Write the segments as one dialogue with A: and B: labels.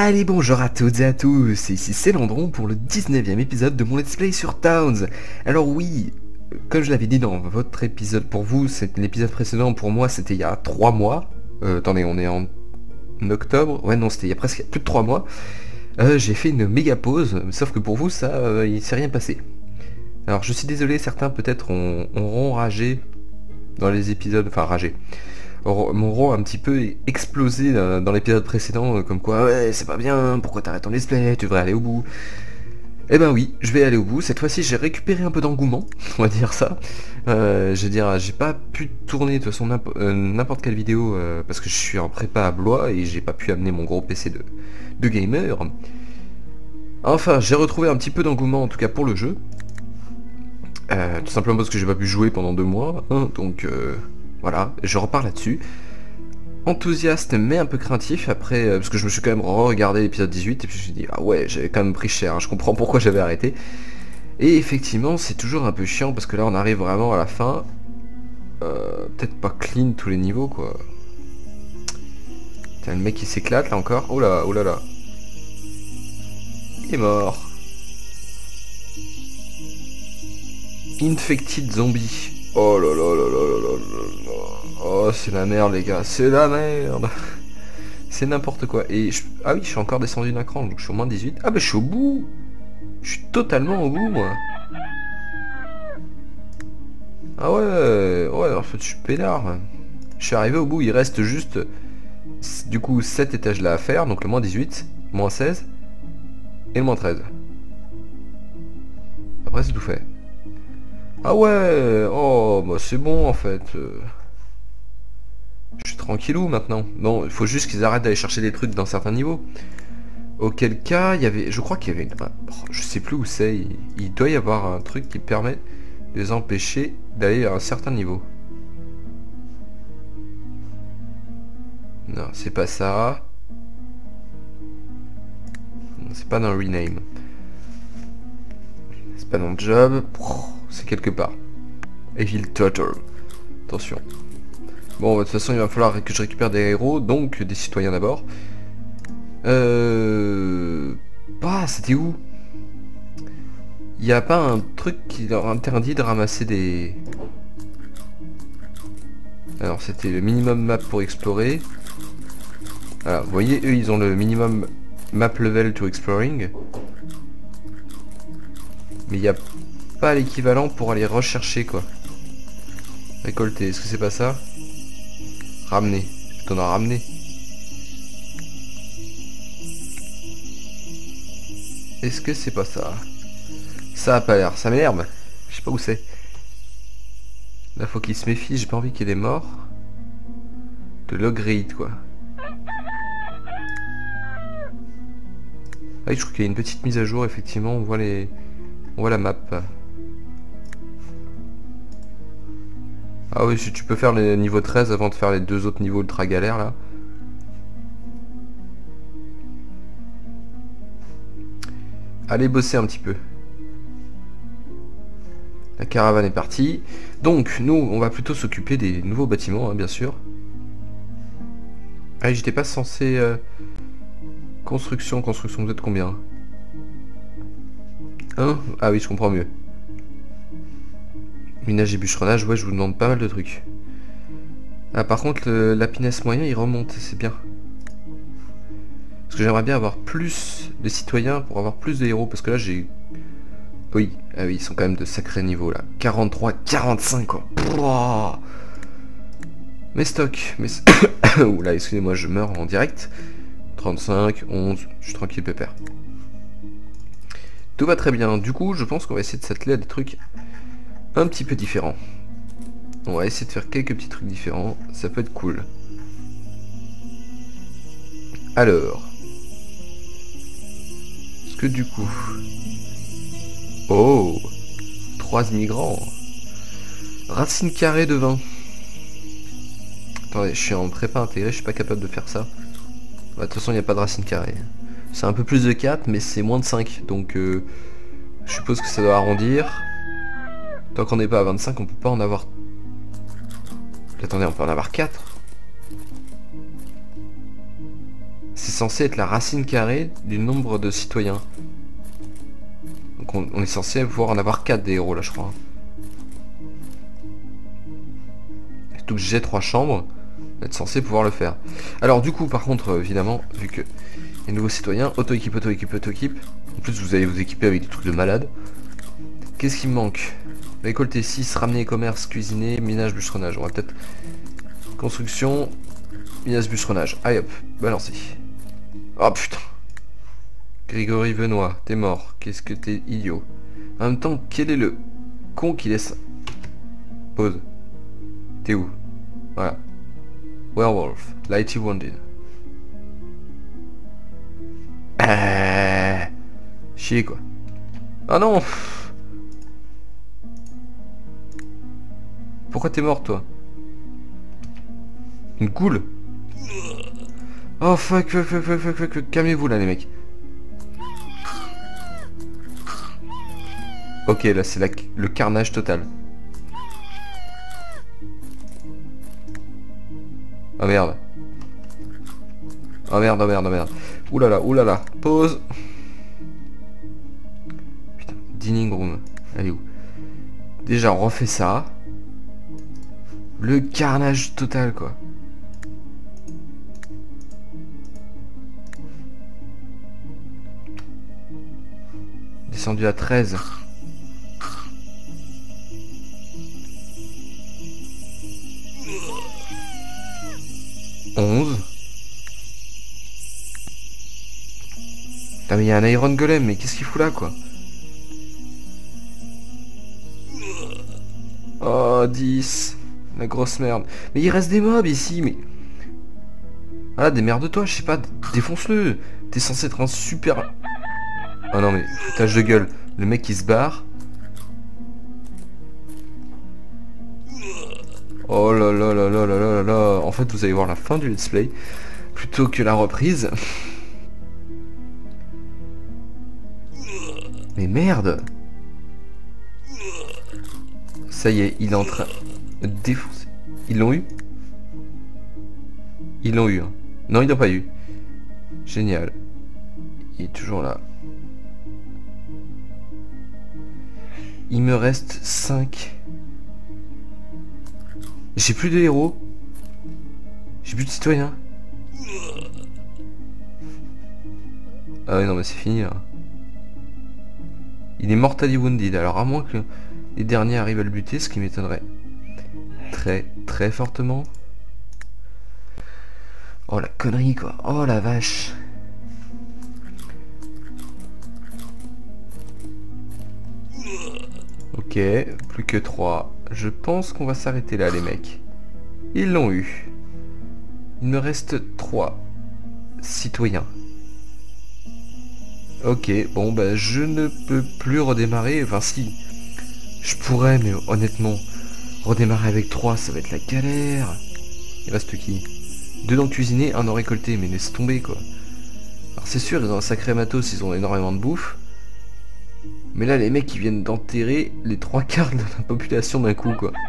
A: Allez, bonjour à toutes et à tous, ici c'est Landron pour le 19e épisode de mon let's play sur Towns. Alors oui, comme je l'avais dit dans votre épisode pour vous, c'est l'épisode précédent pour moi c'était il y a 3 mois. Attendez, on est en octobre, ouais non c'était il y a presque plus de 3 mois. J'ai fait une méga pause, sauf que pour vous ça, il s'est rien passé. Alors je suis désolé, certains peut-être auront ragé dans les épisodes, enfin ragé. Mon rôle a un petit peu explosé dans l'épisode précédent, comme quoi ouais c'est pas bien, pourquoi t'arrêtes ton let's play, tu devrais aller au bout. Eh ben oui, je vais aller au bout, cette fois-ci j'ai récupéré un peu d'engouement, on va dire ça. Je veux dire, j'ai pas pu tourner de toute façon n'importe quelle vidéo parce que je suis en prépa à Blois et j'ai pas pu amener mon gros PC de gamer. Enfin, j'ai retrouvé un petit peu d'engouement en tout cas pour le jeu. Tout simplement parce que j'ai pas pu jouer pendant 2 mois, hein, donc voilà, je repars là-dessus. Enthousiaste mais un peu craintif après, parce que je me suis quand même regardé l'épisode 18 et puis je me suis dit ah ouais j'avais quand même pris cher, hein, je comprends pourquoi j'avais arrêté. Et effectivement c'est toujours un peu chiant parce que là on arrive vraiment à la fin. Peut-être pas clean tous les niveaux quoi. T'as le mec qui s'éclate là encore. Oh là, oh là là. Il est mort. Infected zombie. Oh là là là là là là là. Oh c'est la merde les gars, c'est la merde. C'est n'importe quoi. Et ah oui, je suis encore descendu d'un cran, donc je suis au moins 18. Ah bah je suis au bout. Je suis totalement au bout moi. Ah ouais, en fait je suis pédard. Je suis arrivé au bout, il reste juste du coup 7 étages là à faire, donc le moins 18, moins 16 et le moins 13. Après c'est tout fait. Ah ouais, oh bah c'est bon en fait. Je suis tranquillou maintenant. Bon, il faut juste qu'ils arrêtent d'aller chercher des trucs dans certains niveaux. Auquel cas, il y avait... Je crois qu'il y avait une... je sais plus où c'est. Il doit y avoir un truc qui permet de les empêcher d'aller à un certain niveau. Non, c'est pas ça. C'est pas dans Rename. C'est pas dans Job. C'est quelque part. Evil Turtle. Attention. Bon, de toute façon, il va falloir que je récupère des héros, donc des citoyens d'abord. Bah, c'était où? Il n'y a pas un truc qui leur interdit de ramasser des... Alors, c'était le minimum map pour explorer. Alors, vous voyez, eux, ils ont le minimum map level to exploring. Mais il n'y a pas l'équivalent pour aller rechercher, quoi. Récolter, est-ce que c'est pas ça? Ramener. T'en as ramené. Est-ce que c'est pas ça? Ça a pas l'air. Ça m'énerve. Je sais pas où c'est. Là faut qu'il se méfie. J'ai pas envie qu'il ait mort. De log rate quoi. Ah oui, je crois qu'il y a une petite mise à jour. Effectivement, on voit les... On voit la map. Ah oui, si tu peux faire les niveaux 13 avant de faire les 2 autres niveaux ultra galères là. Allez bosser un petit peu. La caravane est partie. Donc nous, on va plutôt s'occuper des nouveaux bâtiments, hein, bien sûr. Ah, j'étais pas censé... Construction, vous êtes combien? Hein? Ah oui, je comprends mieux. Minage et bûcheronnage, ouais, je vous demande pas mal de trucs. Ah, par contre, la pinesse moyen, il remonte, c'est bien. Parce que j'aimerais bien avoir plus de citoyens pour avoir plus de héros, parce que là, j'ai... Oui, ah oui, ils sont quand même de sacrés niveaux, là. 43, 45, quoi. Pouah. Mes stocks, Oula, excusez-moi, je meurs en direct. 35, 11, je suis tranquille, pépère. Tout va très bien. Du coup, je pense qu'on va essayer de s'atteler à des trucs un petit peu différent. On va essayer de faire quelques petits trucs différents, ça peut être cool. Alors, est-ce que du coup... Oh, 3 immigrants. Racine carrée de 20. Attendez, je suis en prépa intégrée, je suis pas capable de faire ça. Bah, de toute façon, il n'y a pas de racine carrée. C'est un peu plus de 4, mais c'est moins de 5, donc je suppose que ça doit arrondir. Tant qu'on n'est pas à 25, on peut pas en avoir... Attendez, on peut en avoir 4. C'est censé être la racine carrée du nombre de citoyens. Donc on est censé pouvoir en avoir 4 des héros là je crois. Surtout que j'ai 3 chambres, on est censé pouvoir le faire. Alors du coup par contre évidemment, vu que les nouveaux citoyens, auto-équipe, auto-équipe, auto-équipe. En plus vous allez vous équiper avec des trucs de malade. Qu'est-ce qui me manque? Récolter 6, ramener commerce, cuisiner, minage, bûcheronnage. On va peut-être... Construction, minage, bûcheronnage. Allez hop, balancez. Oh putain. Grégory Benoît, t'es mort. Qu'est-ce que t'es idiot. En même temps, quel est le con qui laisse... Pause. T'es où? Voilà. Werewolf, Lighty Wounded. Chier quoi. Ah non. Pourquoi t'es mort toi? Une goule? Oh fuck, calmez-vous là les mecs. Ok, là c'est le carnage total. Oh merde. Oh merde, oh merde, oh merde. Oulala, pause. Putain, dining room. Allez où? Déjà on refait ça. Le carnage total quoi. Descendu à 13. Putain mais il y a un Iron Golem, mais qu'est-ce qu'il fout là quoi? Oh 10. La grosse merde. Mais il reste des mobs ici, mais... Ah démerde-toi, je sais pas, défonce-le. T'es censé être un super... Oh non mais, foutage de gueule. Le mec il se barre. Oh là là là là là là là. En fait vous allez voir la fin du let's play plutôt que la reprise. Mais merde. Ça y est, il est en train de défoncer. Ils l'ont eu? Ils l'ont eu. Hein. Non, ils l'ont pas eu. Génial. Il est toujours là. Il me reste 5. J'ai plus de héros. J'ai plus de citoyens. Ah ouais, non, mais c'est fini là. Il est mortally wounded. Alors, à moins que les derniers arrivent à le buter, ce qui m'étonnerait très fortement. Oh la connerie quoi. Oh la vache. Ok, plus que 3. Je pense qu'on va s'arrêter là les mecs. Ils l'ont eu. Il me reste 3 citoyens. Ok, bon bah je ne peux plus redémarrer. Enfin si, je pourrais, mais honnêtement, redémarrer avec 3 ça va être la galère. Il reste qui? 2 dans le cuisiner, 1 dans récolter, mais laisse tomber quoi. Alors c'est sûr, ils ont un sacré matos, ils ont énormément de bouffe. Mais là les mecs ils viennent d'enterrer les 3/4 de la population d'un coup quoi.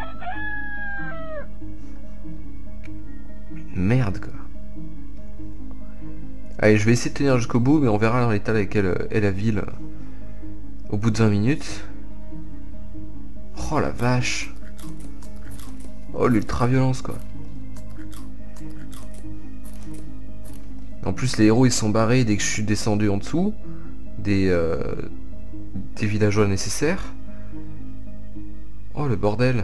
A: Merde quoi. Allez, je vais essayer de tenir jusqu'au bout, mais on verra dans l'état dans lequel est la ville au bout de 20 minutes. Oh la vache. Oh l'ultra violence quoi. En plus les héros ils sont barrés dès que je suis descendu en dessous des villageois nécessaires. Oh le bordel.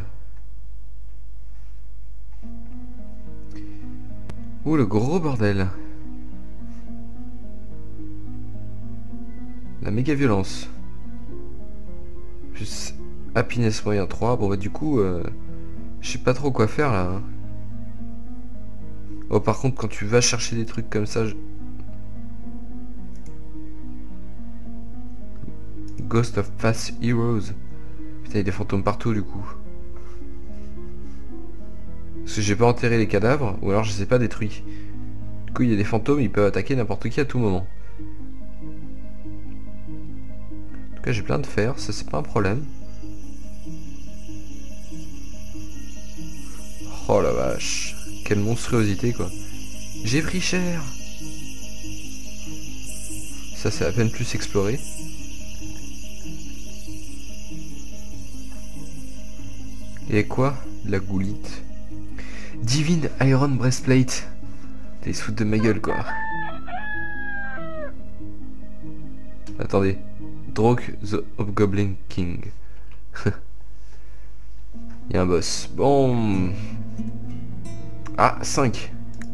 A: Oh le gros bordel. La méga violence. Plus happiness moyen 3. Bon bah du coup je sais pas trop quoi faire là. Hein. Oh par contre quand tu vas chercher des trucs comme ça... Ghost of Past Heroes. Putain il y a des fantômes partout du coup. Parce que j'ai pas enterré les cadavres, ou alors je les ai pas détruits. Du coup il y a des fantômes, ils peuvent attaquer n'importe qui à tout moment. En tout cas j'ai plein de fer, ça c'est pas un problème. Oh la vache. Quelle monstruosité quoi. J'ai pris cher. Ça c'est à peine plus exploré. Et quoi? La goulite. Divine Iron Breastplate. T'es se foutre de ma gueule quoi. Attendez. Drog the Hobgoblin King. Il y a un boss. Bon. Ah, 5.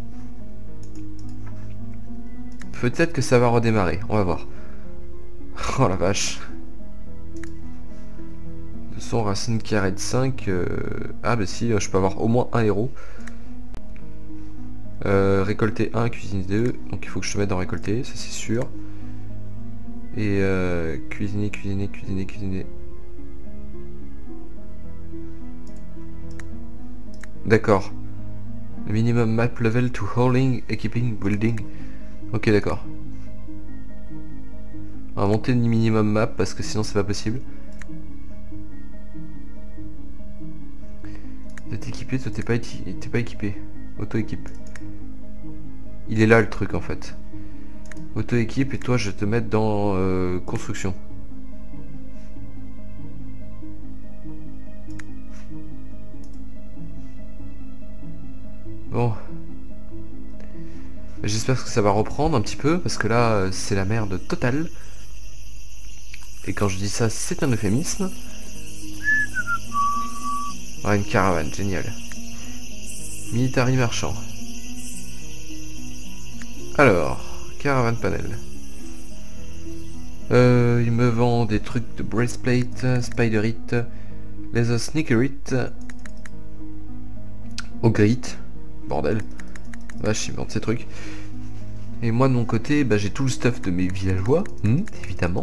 A: Peut-être que ça va redémarrer. On va voir. Oh la vache. De son racine carrée de 5. Ah bah si, je peux avoir au moins un héros. Récolter 1, cuisiner 2. Donc il faut que je te mette dans récolter, ça c'est sûr. Et cuisiner. D'accord. Minimum map level to hauling, equipping, building. Ok d'accord. On va monter le minimum map parce que sinon c'est pas possible. T'es équipé, toi t'es pas équipé. Auto-équipe. Il est là le truc en fait. Auto-équipe et toi je vais te mettre dans construction. Bon. J'espère que ça va reprendre un petit peu parce que là c'est la merde totale. Et quand je dis ça c'est un euphémisme. Ah, une caravane, génial. Military marchand. Alors, caravane panel. Il me vend des trucs de breastplate, spiderite, laser sneakerite, ogrite, bordel. Vache, il me vend ces trucs. Et moi de mon côté, bah, j'ai tout le stuff de mes villageois, évidemment.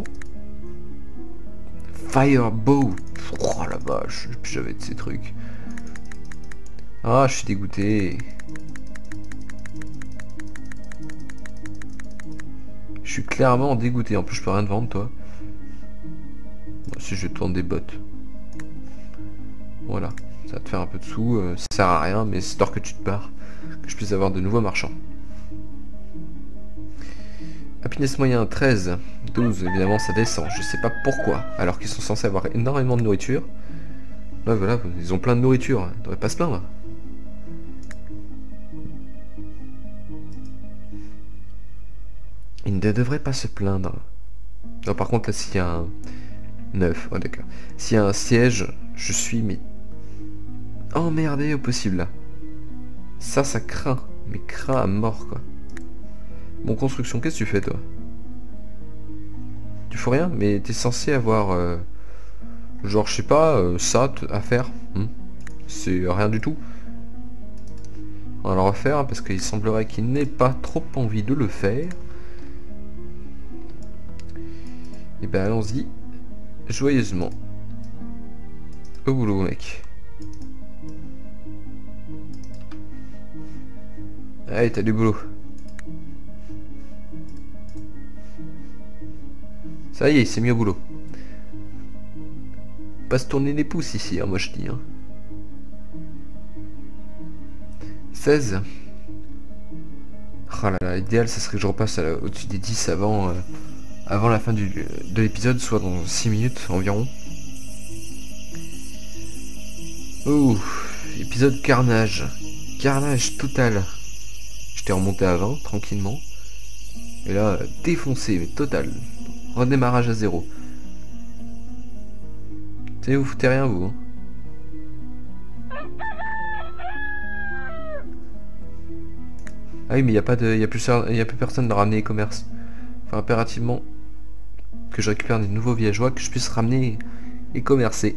A: Firebow. Oh la vache, j'avais de ces trucs. Ah, je suis dégoûté. Je suis clairement dégoûté. En plus, je peux rien te vendre, toi. Bon, si je tourne des bottes. Voilà. Ça va te faire un peu de sous. Ça sert à rien, mais c'est tort que tu te barres. Que je puisse avoir de nouveaux marchands. Happiness moyen 13. 12, évidemment, ça descend. Je sais pas pourquoi. Alors qu'ils sont censés avoir énormément de nourriture. Ouais, voilà, ils ont plein de nourriture. Ils devraient pas se plaindre. Il ne devrait pas se plaindre. Non, par contre, là, s'il y a un... 9, ouais, d'accord. S'il y a un siège, je suis, mais... emmerdé au possible, là. Ça craint. Mais craint à mort, quoi. Bon, construction, qu'est-ce que tu fais, toi? Tu fais rien? Mais t'es censé avoir... genre, je sais pas, ça à faire. C'est rien du tout. On va le refaire, parce qu'il semblerait qu'il n'ait pas trop envie de le faire. Et ben allons-y joyeusement. Au boulot mec. Allez, t'as du boulot. Ça y est, il s'est mis au boulot. Pas se tourner les pouces ici, hein, moi je dis. 16. Oh là là, l'idéal ça serait que je repasse au-dessus des 10 avant la fin de l'épisode, soit dans 6 minutes environ. Ouh, épisode carnage. Carnage total. J'étais remonté à 20, tranquillement. Et là, défoncé, mais total. Redémarrage à 0. Tu sais, vous foutez rien, vous. Ah oui, mais y a plus personne de ramener les commerces. Enfin, impérativement que je récupère des nouveaux villageois, que je puisse ramener et commercer.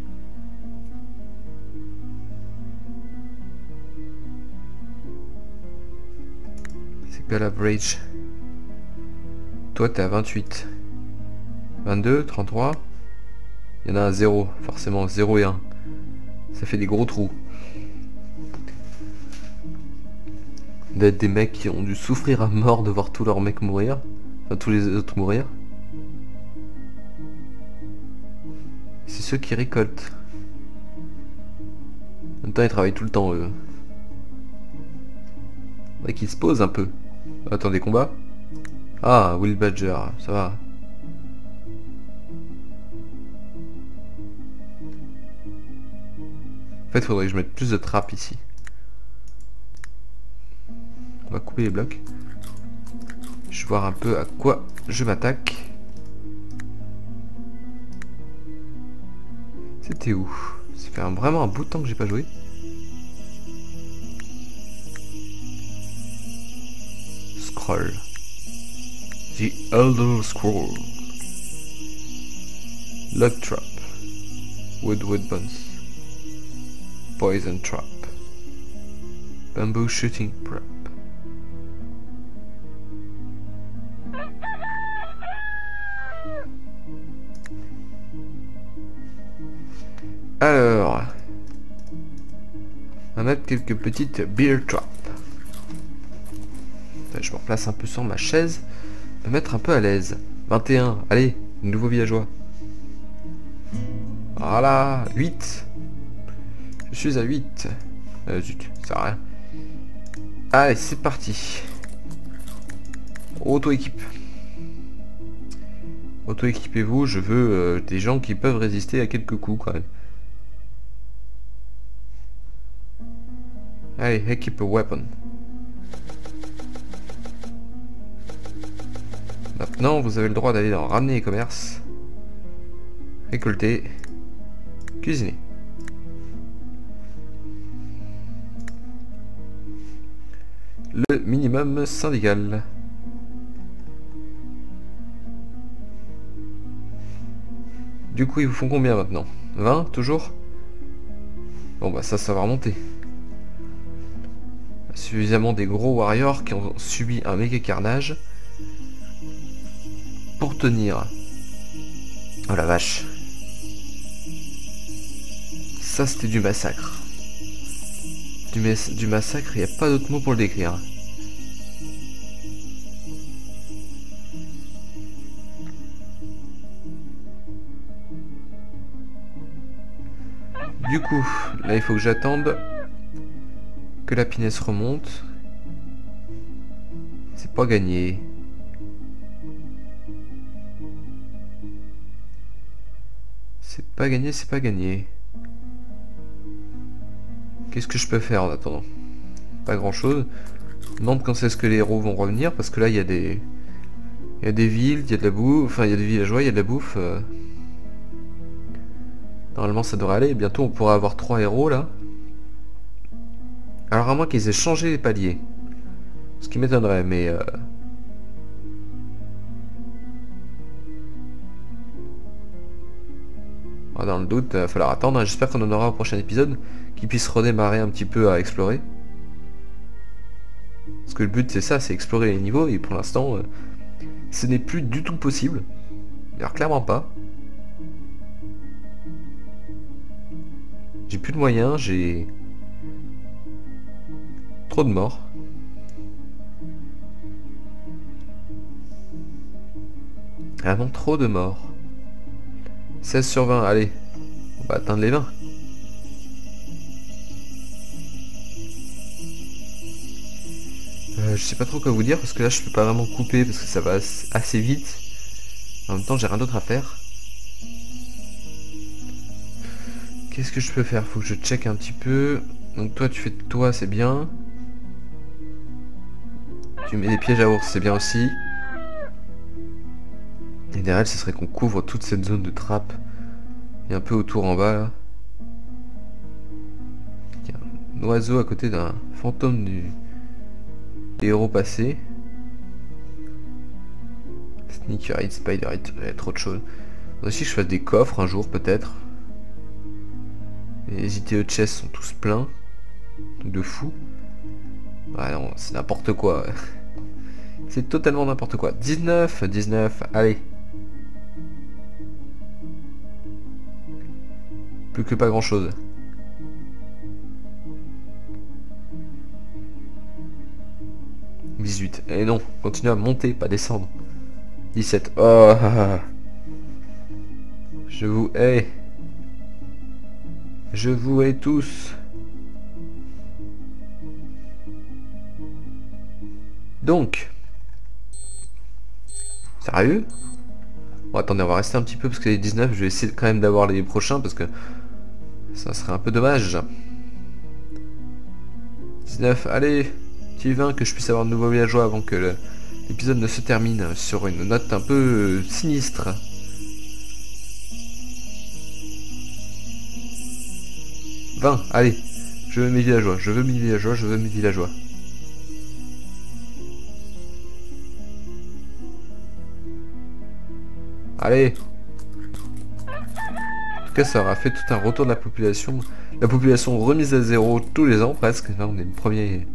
A: C'est pas l'average. Toi, t'es à 28. 22, 33. Il y en a un 0, forcément, 0 et 1. Ça fait des gros trous. D'être des mecs qui ont dû souffrir à mort de voir tous leurs mecs mourir. Enfin, tous les autres mourir. C'est ceux qui récoltent. En même temps, ils travaillent tout le temps, eux. Faudrait qu'ils se posent un peu. Attends, des combats? Ah, Will Badger, ça va. En fait, faudrait que je mette plus de trappes ici. On va couper les blocs. Je vais voir un peu à quoi je m'attaque. C'était où? Ça fait vraiment un bout de temps que j'ai pas joué. Scroll. The Elder Scroll. Log Trap. Wood Bones. Poison Trap. Bamboo Shooting Prep. Alors, on va mettre quelques petites beer traps. Je me replace un peu sur ma chaise, me mettre un peu à l'aise. 21, allez, nouveau villageois. Voilà, 8. Je suis à 8. Zut, ça sert à rien. Allez, c'est parti. Auto-équipe. Auto-équipez-vous, je veux des gens qui peuvent résister à quelques coups quand même. Allez, équipe weapon. Maintenant, vous avez le droit d'aller dans ramener les commerces, récolter, cuisiner. Le minimum syndical. Du coup, ils vous font combien maintenant? 20, toujours? Bon bah ça va remonter. Suffisamment des gros warriors qui ont subi un méga carnage pour tenir. Oh la vache. Ça c'était du massacre. Du massacre, il n'y a pas d'autre mot pour le décrire. Du coup, là il faut que j'attende que la pinesse remonte. C'est pas gagné. C'est pas gagné, c'est pas gagné. Qu'est-ce que je peux faire en attendant? Pas grand chose. Je me demande quand est-ce que les héros vont revenir, parce que là il y a des... Il y a des villes, il y a de la bouffe, enfin il y a des villageois, il y a de la bouffe. Normalement ça devrait aller, bientôt on pourra avoir 3 héros là. Alors à moins qu'ils aient changé les paliers. Ce qui m'étonnerait, mais... dans le doute, il va falloir attendre. J'espère qu'on en aura au prochain épisode, qui puisse redémarrer un petit peu à explorer. Parce que le but c'est ça, c'est explorer les niveaux, et pour l'instant, ce n'est plus du tout possible. Alors clairement pas. J'ai plus de moyens, j'ai... trop de morts. Vraiment trop de morts. 16 sur 20, allez. On va atteindre les 20. Je sais pas trop quoi vous dire parce que là je peux pas vraiment couper parce que ça va assez vite. En même temps j'ai rien d'autre à faire. Qu'est-ce que je peux faire? Faut que je check un petit peu. Donc toi tu fais de toi, c'est bien. Tu mets des pièges à ours, c'est bien aussi. L'idéal ce serait qu'on couvre toute cette zone de trappe. Et un peu autour en bas là. Il y a un oiseau à côté d'un fantôme du héros passé. Sneaker Hit, Spider Hit, il y a trop de choses. Faudrait aussi que je fasse des coffres un jour peut-être. Les ITE chests sont tous pleins. De fou. Ah non, c'est n'importe quoi. C'est totalement n'importe quoi. 19, allez. Plus que pas grand chose. 18. Et non, continue à monter, pas descendre. 17. Oh. Je vous hais. Je vous hais tous. Donc. Sérieux? Bon, attendez, on va rester un petit peu parce que les 19, je vais essayer quand même d'avoir les prochains parce que ça serait un peu dommage. 19, allez, petit 20, que je puisse avoir de nouveaux villageois avant que l'épisode ne se termine sur une note un peu sinistre. 20, allez, je veux mes villageois, je veux mes villageois, je veux mes villageois. Allez. En tout cas, ça aura fait tout un retour de la population. La population remise à zéro tous les ans presque. Là, on est le premier.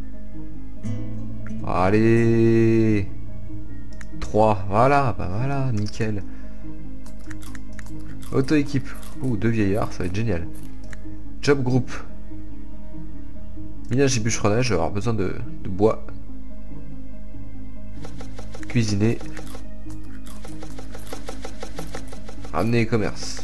A: Allez. 3, voilà, bah voilà, nickel. Auto-équipe. Ouh, 2 vieillards, ça va être génial. Job group. Minage et bûcheronnage, je vais avoir besoin de bois. Cuisiner. Ramener les commerces.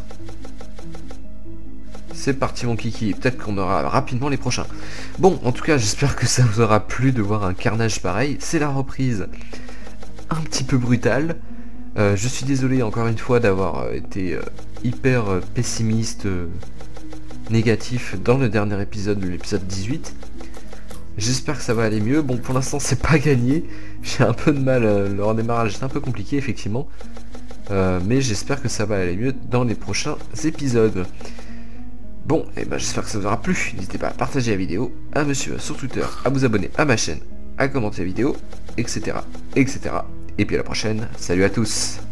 A: C'est parti mon kiki, peut-être qu'on aura rapidement les prochains. Bon, en tout cas, j'espère que ça vous aura plu de voir un carnage pareil. C'est la reprise un petit peu brutale. Je suis désolé encore une fois d'avoir été hyper pessimiste, négatif dans le dernier épisode, l'épisode 18. J'espère que ça va aller mieux. Bon, pour l'instant, c'est pas gagné. J'ai un peu de mal, le redémarrage est un peu compliqué, effectivement. Mais j'espère que ça va aller mieux dans les prochains épisodes. Bon, et ben j'espère que ça vous aura plu. N'hésitez pas à partager la vidéo, à me suivre sur Twitter, à vous abonner à ma chaîne, à commenter la vidéo, etc. etc. Et puis à la prochaine. Salut à tous.